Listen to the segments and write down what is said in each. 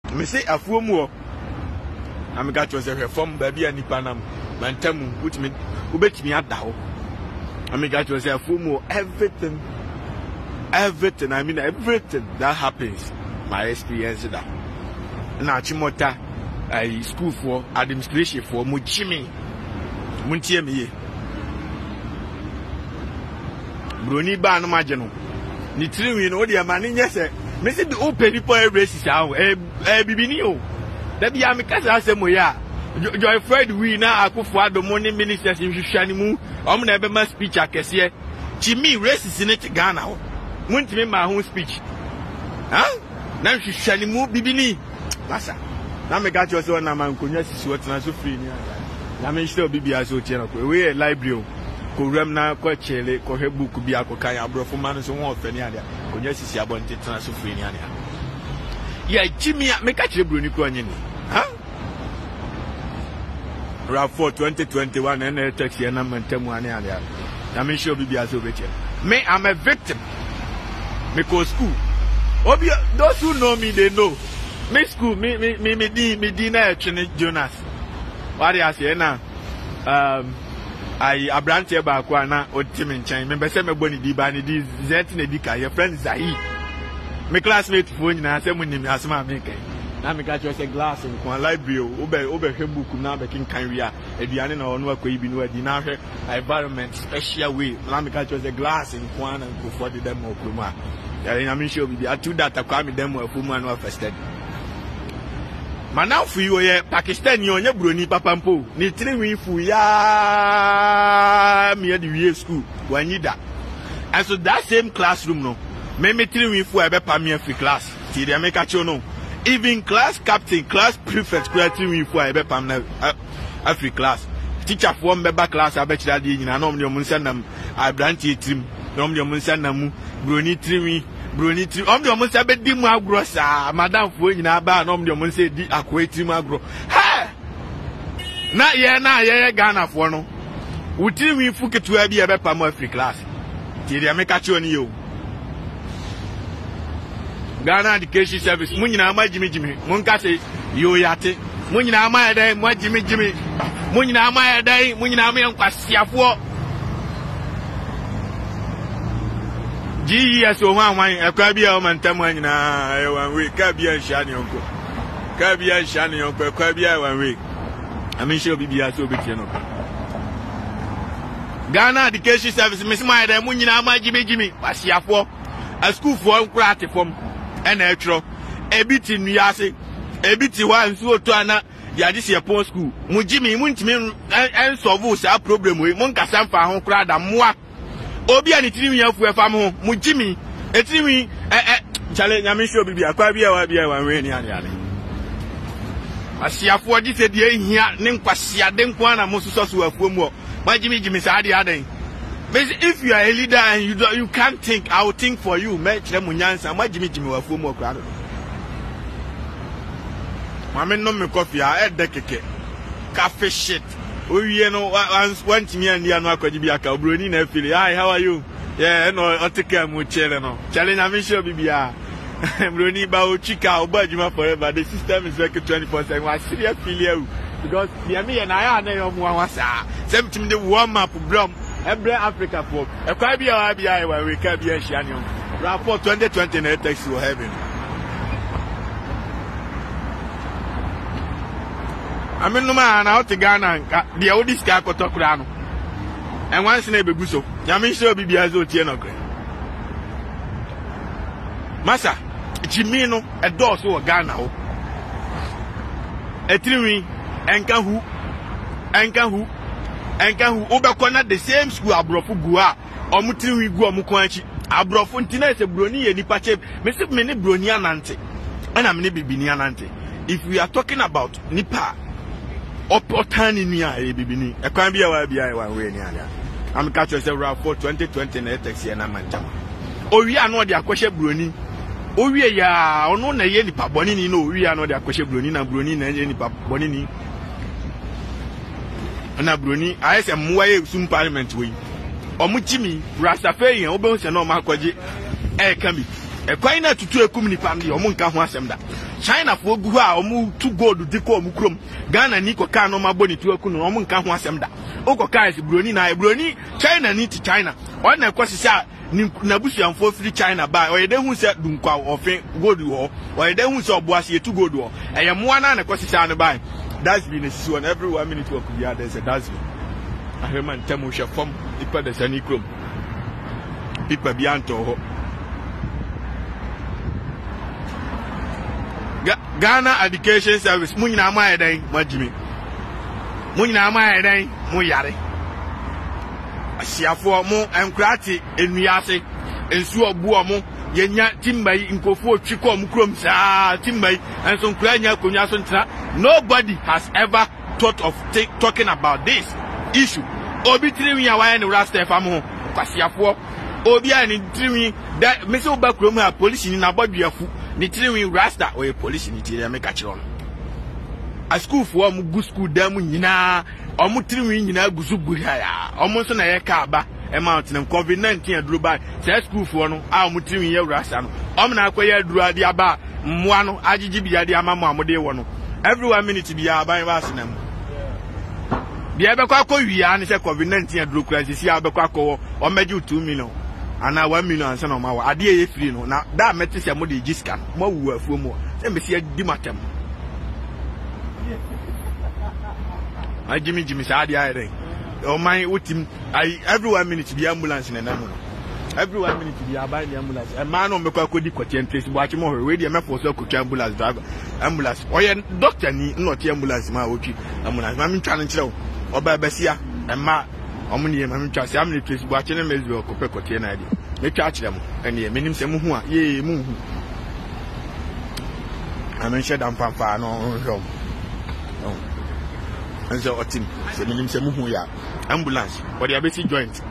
me say afuo mu o am ga to say reform ba bia nipa nam mantam utimi ubetimi adawo am ga to say afuo mu everything I mean everything that happens my experience that na chimota school for administration for mu chimi muntie me ye broni ba no maje no ni tiriwi no de ma ne nyese me se be open people races awo bibini o da bia me kasa asemo ya Joy Fred we na akufo adomo ni ministers nhwehwani mu om na ebe ma speech akese chimi races ne te Ghana ho muntimi ma ho speech na nhwehwani mu bibini masa na me ga cho se na man konya sisi wotena so free ni na me shito bibia so tie na ko we library ko ram na ko chele ko he book bi akokan abrofo man so won ofani ade konya sisi abonte tena so free ni ade ya chimi me ka chire broni ko anyi ni RAV4 2021 and taxi and I'm na me show bibia so beche me I'm a victim because school those who know me they know me school me na Jonas what I say na I abrante ba kwa na otimi nchan me be se me boni di ba ni di zet na di ka your friend Zahi me classmate fo nyina se munim asema me kai na me catch us a glass in kwa library obe book na be kin kan wi a aduane na ono akwa ibi no adi na hwe environment special way na me catch us a glass in kwa na ko for the demo kroma ya na me show bi atu data kwa me demo afumu anu afested mana fu yo ye Pakistan ni onye broni papa mpo ni tiriwi fu ya me di wi school wanyida and so that same classroom no me tiriwi fu e be pa me free class ti dey make catch no even class captain class prefect creating we for ebe pam na free class teacher for member class abechira de nyina na omde omunsanam abranti etrim na omde omunsanam broni trimi omde omunsa be di mu agro sa madam fo nyina ba na omde omunsa di akwa etrim agro ha na ye Ghana for no utrimi fu ketu abi ebe pam free class ti dey make acho ni yo Ghana Education Service munyina ama jimi munka se yo yate munyina ama yedai mo jimi munyina ama yedai munyina ama yankwasiafo GES o hwan ekwa bia o mantam anyina e wan we ka bia nhia ne yonko ekwa bia wan we amisho bibia so betie no Ghana Education Service misma yedai munyina ama jimi kwasiafo a school for nkurate form and etro ebiti nuase ebiti wa nsu oto ana yade se pon school mujimi muntimi en solve sa problem we mun kasa mfa ho kura da moa obi ani tirimi afu efa mo mujimi etirimi chale nyame show bibi akwa bia wa we ni ane asiafo di se de ehia ne nkwasiade de nko ana mo soso so afu mu majimi sa ade adan. If you are a leader and you can't think, I will think for you. Me chile munyansa, ma jimi wa fu mo kwado. Mama no me coffee a de keke. Cafe shit. Owie no one timi and ya no akwaji bi aka obroni na afili. Hi, how are you? Yeah, no oteka mu chele no. Chale na me show bibia. Broni ba o chika oba juma forever. The system is working 24/7. Wa serious feel because me na ya na yo mu wasa. Sem timi de warm up brom. Every Africa for a Kabia where we can be a Shanion. RAV4 2020 net takes to heaven. I mean, no man out to Ghana, the oldest Kakotokrano. And once in a bebuso, Yamin show be as old Tianocre. Massa, Chimino, a door so Ghana. A tree, and who. Enka hu obekona the same school abrofo gua omutiri gu omukwanchi abrofo ntina se broni ye nipa che me se me ne broni anante ana me ne bibini anante. If we are talking about nipa opotani ni a bibini ekwan bia wa we ni ana am catch yourself for 2020 na taxi na manjam owi ano de akwhye broni owi ya ono na ye nipa boni ni no owi ano de akwhye broni na ye nipa boni ni na broni ayese mwaye sum parliament we omuchimi rastafari obe se na o makoje e kan bi e kwan na tutu ekum ni pam de o munka ho asem da China for gu a omu to gold di ko omu krom Ghana ni ko ka no ma boni tu aku no omu nka ho asem da o ko ka ese broni na broni China ni ti China on na kwasisa na busuamfo free China ba o yede hu se dunkwa ofen gold wo o yede hu se oboase etu gold wo eye moa na kwasisa no ba that's been a one every 1 minute work be there's a that's ahreman temu hwe fom ipa da sani krom pipa bi anto ho Ghana Education Service munyina ma yedan majimi munyina ma yedan mu yare asiafo mu enkrati enuase ensu obu omu yenya timbai nkofo twiko mu krom saa timbai enso nkranya konwa so ntra nobody has ever thought of talking about this issue obi triwi ya wa ne rasta fam ho kwasiafo obi ani triwi da mese oba krom ha police ni na boduafu ni triwi rasta o police ni tire me ka kire on a school for mu gu school da mu nyina omu triwi nyina guzu buri ya omu so na ye ka aba e mountain COVID-19 aduru ba say school for no a omu triwi ye rasta no omu na akoye aduru ade aba mmoa no agigi bia de amamu amode wo no every 1 minute bia ban ba senam bia be kwa wi an say COVID-19 aduru crisis ya be kwa o meji 2 million ana 1 million ansa no ma wa ade ye free no na da meti se mo de giska mo wu afuo mo se me se di matem a Jimmy sa ade ayre o man utim every 1 minute bi ambulance na namu every 1 minute bi aban the ambulance e man no me kwa kodi kwati trace bo achi mo hwe we de me for so kwati ambulance driver ambulance oye doctor ni not ambulance ma otwi ambulance ma mi twa no kire o ba besia e ma omuni ma mi twa se am le trace bo achi na mezu o kopɛ kwati na ade me twa kire mo ene menim se mu hu a ye mu hu amen sheda mpampa no hwom enzo otim se menim se mu hu ya ambulance or the abesi joint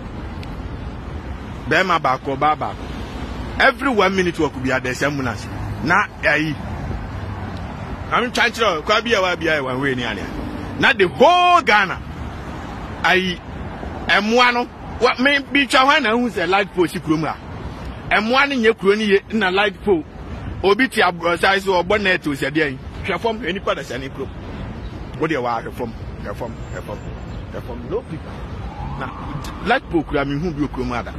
bema bako baba every 1 minute work be there ambulance na ayi I'm trying to kwa bia wa bia one way ni ania na the whole Ghana ayi emwa no what me bi twa hwan na hu se light pole si kuro mu a emwa ne nye kuro ni ye na light pole obi ti abro size obo net o se de ayi hwefom eni pada se ne kuro wo de wa hwefom from low people na light program hu bi okrom ada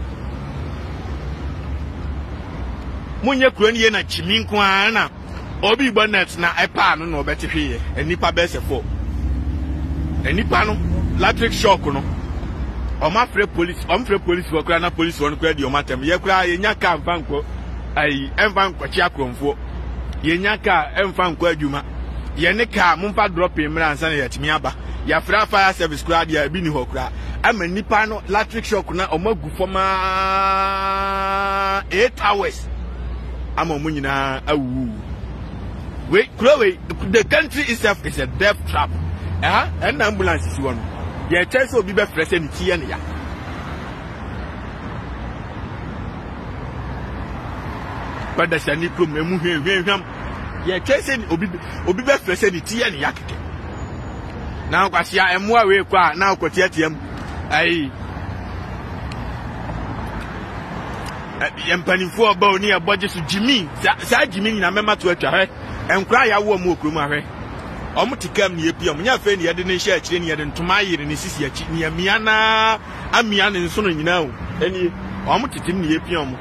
munye kuro ni ye na chimi nko na obi bonnet na epa no no beti hwe enipa be se fo enipa no electric shock no o ma free police for kura na police won kura di o matem ye kura ye nya ka mfanko ai emfanko chi akromfo ye nya ka emfanko adwuma ye ne ka mumpa drop emra ansa na ye timi aba ya fire service kura dia bi ni ho kura ama nipa no electric shock na o magu foma 8 hours ama munyina awu we the country itself is a death trap and ambulance is one ye chance obi be frese ni tie ne ya bada sani krom emu hwehwehwam ye chance obi be frese ni tie ne ya keke na kwasia emu awe kwa na okotiatiam ai yempanifo oba oni aboje su Jimmy sa Jimmy na mema to atwa he enkra ya wo mu okrom ahwe omutikam ne epia munya fe ne yede ne hye akire ne yede ntoma yire ne sisi achi ne amia na amia ne nso no nyina o eni omutitim ne epia mu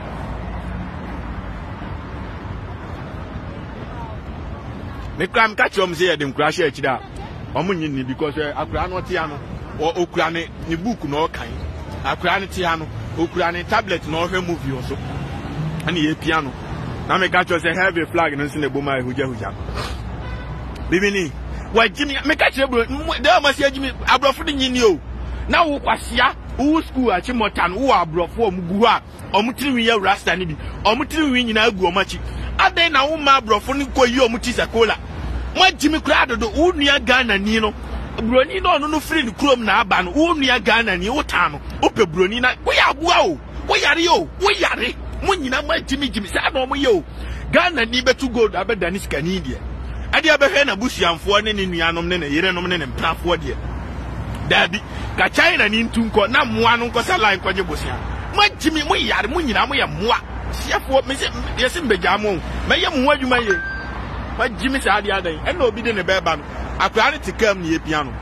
ne kram ka chom se yede nkra hye akire a omunyi ni because akra no tia no okura ne book no kan akra ne tia no okura ne tablet no hwe movie oso ani ye piano na me ka cho say have a flag no nsi ne boma huja bibini wa Jimmy me ka che bro de ma se Jimmy abrofo de nyini o na wo kwasia wo school achi motan wo abrofo omugu a omutiri ye rasta ni bi omutiri wi nyina agu omachi ade na wo ma abrofo ni koyi omuti sakola ma Jimmy kura dodo wo nua Ghana ni no broni no free ni krom na aba no wo nua Ghana ni wo ta no wo pe broni na wo ya bua o wo yare munyina ma Jimmy sa na omo ye o Ghana ni betu gold abedani skani die ade abehwe na busuamfo ne nuanom ne yerenom ne mprafo de dabi ka China ni ntunko na moa no nkosa line kwaje bosia ma Jimmy mo yare munyina mo ye moa siafo me se yesi mbeja mo me ye mo adwuma ye ma Jimmy sa ade adan e na obi de ne beba no akwa ne tikam ne yepia no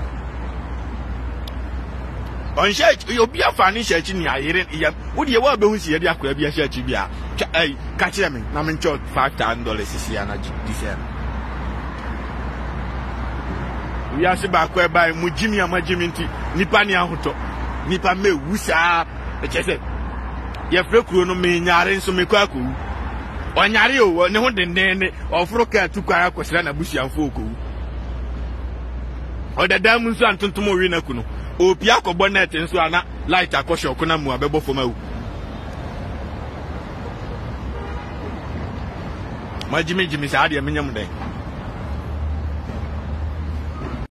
on church obi afa ne church ni ayere yam wo de wa be hu si ye de akwa bia church bia ka kire me na me ncho $5,000 sisi ana disen we are ba akwa ba mu Jimmy ama Jimmy nti nipa ne ahoto nipa me wusa e chese ye frekuro no me nyaare nso me kwa ko onyare o ne ho dendenne oforo ka tukwa akosira na busuanfo ko odadam nso antontom wi na ku no opi akobọ net nso ana light akosho ko na mu abebo foma wu ma Jimmy sa ade menyam den